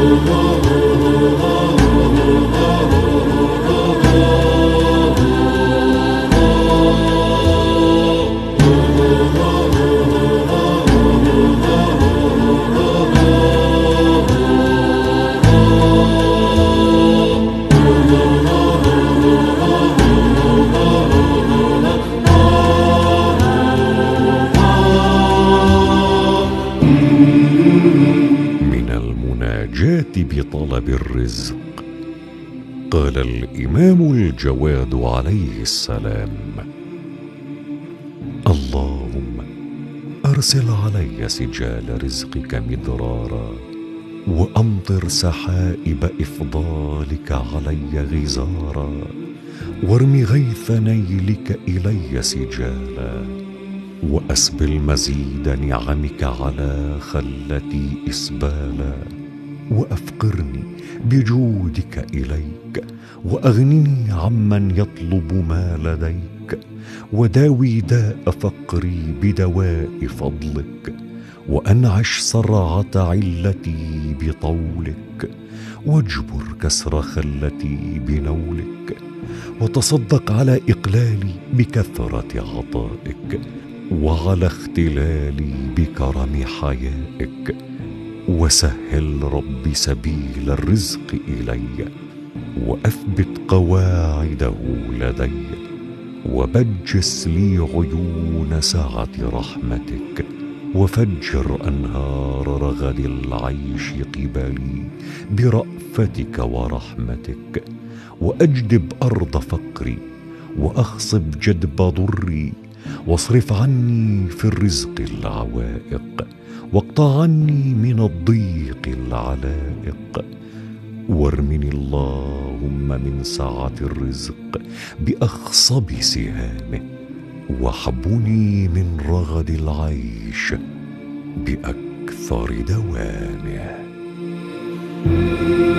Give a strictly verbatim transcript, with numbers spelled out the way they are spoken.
من المناجاة بطلب الرزق قال الإمام الجواد عليه السلام: اللهم أرسل علي سجال رزقك مدرارا، وأمطر سحائب إفضالك علي غزارا، وارم غيث نيلك إلي سجالا، وأسبل مزيد نعمك على خلتي إسبالا، وأفقرني بجودك إليك، وأغنني عمن يطلب ما لديك، وداوي داء فقري بدواء فضلك، وأنعش صرعة علتي بطولك، واجبر كسر خلتي بنولك، وتصدق على إقلالي بكثرة عطائك، وعلى اختلالي بكرم حيائك، وسهل رب سبيل الرزق إلي، وأثبت قواعده لدي، وبجس لي عيون سعة رحمتك، وفجر أنهار رغد العيش قبلي برأفتك ورحمتك، وأجدب أرض فقري، وأخصب جدب ضري، واصرف عني في الرزق العوائق، واقطع عني من الضيق العلائق، وارمني اللهم من سعة الرزق بأخصب سهامه، واحبني من رغد العيش بأكثر دوامه.